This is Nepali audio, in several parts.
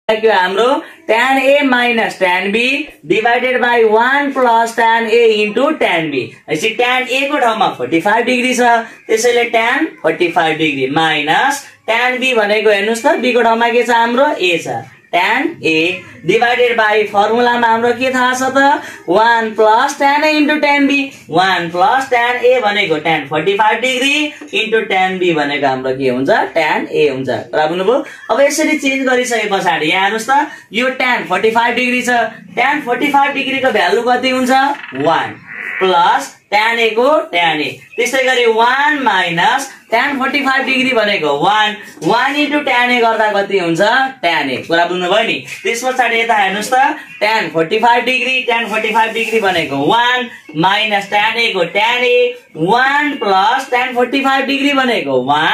के हाम्रो tan A minus tan B divided by 1 plus tan A into tan B. यसरी tan A को ठाउँमा 45 डिग्री छ, त्यसैले tan 45 degree minus tan B भनेको हेर्नुस् त B को ठाउँमा के छ हाम्रो A छ, tan A divided by फर्मुलामा हाम्रो के थाहा छ त 1 plus tan A into tan B. 1 plus tan A भनेको tan 45 degree into tan B भनेको हाम्रो के हुन्छ tan A हुन्छ। र बुझ्नुभयो? अब यसरी चेन्ज गरिसके पछाडी यहाँ हेर्नुस् त यो tan 45 डिग्री छ, tan 45 डिग्री को भ्यालु कति हुन्छ 1 प्लस tan A को tan A, त्यसै गरी 1 माइनस tan 45 डिग्री भनेको 1 into tan A गर्दा कति हुन्छ tan A। कुरा बुझ्नुभयो नि? त्यसपछि यता हेर्नुस् त tan 45 डिग्री भनेको 1 माइनस tan A को tan A 1 plus tan 45 degree भनेको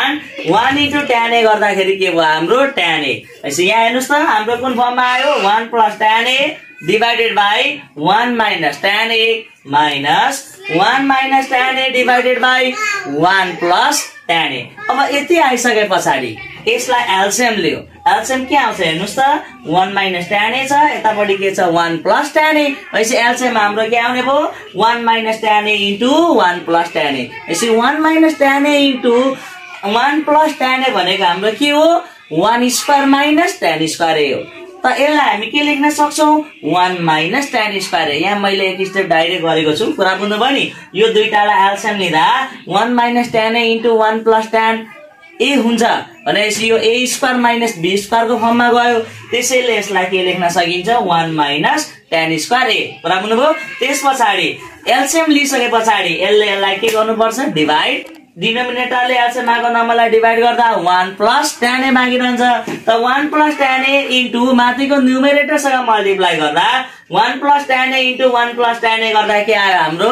1 into tan A गर्दाखेरि के भयो हाम्रो tan A। यसै यहाँ हेर्नुस् त हाम्रो कुन फर्ममा आयो 1 plus tan A divided by 1 minus tan A minus 1 minus tan A divided by 1 plus tan A। अब यति आइसके पछाडी यसलाई एलसीएम लियो, एलसीएम के आउँछ हेर्नुस् त 1 minus tan A छ, यतापटि के छ 1 plus tan A। यसै एलसीएम हाम्रो के आउने भयो 1 minus tan A into 1 plus tan A। यसै 1 minus tan A into 1 plus tan A भनेको हाम्रो के हो 1 square minus tan square A हो। त यसलाई हामी के लेख्न सक्छौं 1 minus tan square A। यहाँ मैले एक स्टेप डाइरेक्ट गरेको छु, कुरा बुझ्नुभयो नि? यो दुईटालाई एलसीएम लिँदा 1 minus tan A into 1 plus tan A हुन्छ भनेपछि यो A square minus B square को फर्ममा गयो, त्यसैले यसलाई के लेख्न सकिन्छ 1 minus tan square A। कुरा बुझ्नुभयो? त्यसपछि एलसीएम लिइसके पछाडी यसलाई के गर्नुपर्छ डिभाइड, डिनोमिनेटरले एलसीएम को नम्बरलाई डिभाइड गर्दा 1 प्लस tan A बाँकी रहन्छ। त 1 प्लस tan A इन्टु माथिको न्युमेरेटरसँग मल्टिप्लाई गर्दा 1 plus tan A into 1 plus tan A गर्दा के आयो हाम्रो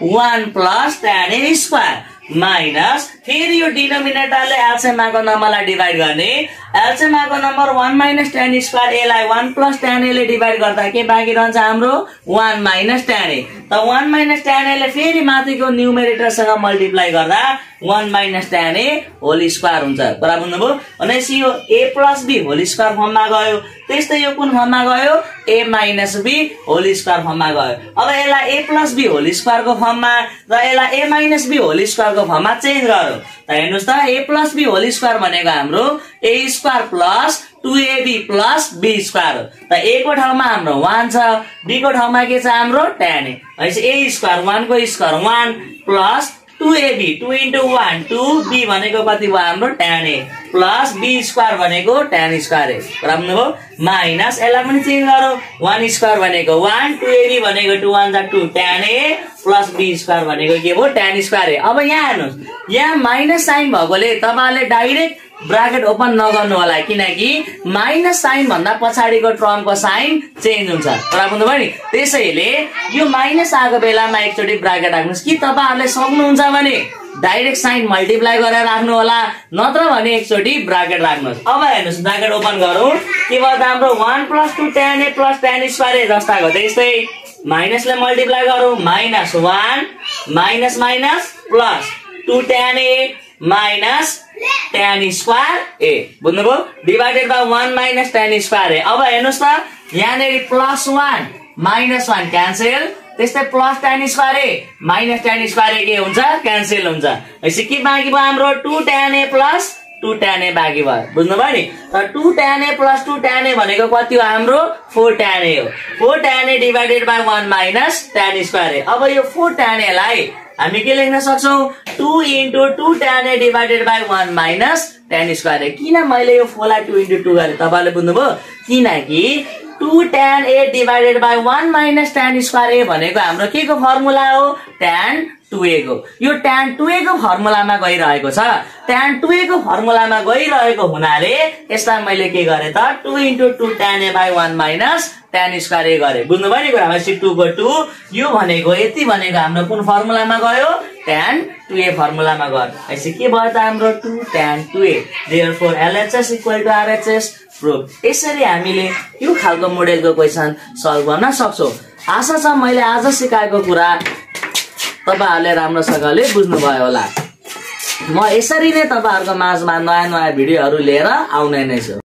1 plus tan A square minus फेरि यो डिनोमिनेटरले एलसीएम को नम्बरलाई डिभाइड गर्ने, एलसीएम को number 1 minus tan square A लाई 1 प्लस tan A ले डिभाइड गर्दा के बाँकी रहन्छ हाम्रो 1 माइनस tan A। त 1 माइनस tan A ले फेरि माथिको न्युमेरेटरसँग मल्टिप्लाई गर्दा 1 minus tan A whole square हुन्छ। कुरा बुझ्नुभयो? भनेपछि यो A plus B whole square फर्ममा गयो, त्यस्तै यो कुन फर्ममा गयो A minus B whole square फर्ममा गयो। अब यसलाई A plus B whole square को फर्ममा र यसलाई A minus B whole square को फर्ममा चेन्ज गरौँ। त हेर्नुस् त A plus B whole square भनेको हाम्रो A square plus 2AB plus B square हो। त A को ठाउँमा हाम्रो 1 छ, B को ठाउँमा के छ हाम्रो tan A। भनेपछि A स्क्वायर 1 को square 1 plus 2AB 2 into 1 2B भनेको कति भयो हाम्रो tan A plus B square भनेको tan स्क्वायर A। बुझ्नुभयो? माइनस यसलाई पनि चेन्ज गरौँ 1 स्क्वायर भनेको 1 2AB भनेको 2 1 जा 2 tan A plus B square भनेको के भयो tan स्क्वायर A। अब यहाँ हेर्नुस् यहाँ माइनस साइन भएकोले तपाईहरुले डाइरेक्ट ब्राकेट ओपन नगर्नु होला, किनकि माइनस साइन भन्दा पछाडीको टर्मको साइन चेन्ज हुन्छ। कुरा बुझ्नुभयो नि? त्यसैले यो माइनस आएको बेलामा एकचोटी ब्राकेट राख्नुस् कि तपाईहरुले सक्नुहुन्छ भने डाइरेक्ट साइन मल्टिप्लाई गरेर राख्नु होला, नत्र भने एकचोटी ब्राकेट राख्नुस्। अब हेर्नुस् ब्राकेट ओपन गरौँ के भयो त हाम्रो 1 plus 2 tan A plus tan square A जस्ताको त्यस्तै माइनसले मल्टिप्लाई गरौँ minus 1 minus minus plus 2 tan A minus tan square A। बुझ्नुभयो? Divided by 1 minus tan square A। अब हेर्नुस् त यहाँनेरि प्लस 1 माइनस 1 क्यान्सल, त्यस्तै plus tan square A minus tan square A के हुन्छ क्यान्सल हुन्छ। यसै के बाँकी भयो हाम्रो 2 tan A plus 2 tan A बाँकी भयो। बुझ्नुभयो नि? त 2 tan A plus 2 tan A भनेको कति हो हाम्रो 4 tan A हो। 4 tan A divided by 1 minus tan square A। अब यो 4 tan A लाई हामी के लेख्न सक्छौं 2 into 2 tan A divided by 1 minus tan square A। किन मैले यो 4 लाई 2 into 2 गरे तपाईले बुझ्नुभयो? किनकि 2 tan A divided by 1 minus tan square A भनेको हाम्रो के को फर्मुला हो tan 2A को। यो tan 2A को फर्मुलामा गइरहेको छ, tan 2A को फर्मुलामा गइरहेको हुनाले यसलाई मैले के गरे त 2 into 2 tan A by 1 minus tan square A गरे। बुझ्नुभयो नि कुरा? भनेपछि 2 को 2 यो भनेको यति भनेको हाम्रो कुन फर्मुलामा गयो tan 2A फर्मुलामा गयो। यसै के भयो त हाम्रो 2 tan 2A। Therefore LHS equal to RHS proof. यसरी हामीले यो खालको मोडेलको क्वेशन सल्भ गर्न सक्छौं। आशा छ मैले आज सिकाएको कुरा तपाईहरुले राम्रोसँगले बुझ्नुभयो होला। म यसरी नै तपाईहरुको माझमा नयाँ नयाँ भिडियोहरु लिएर आउने नै छु।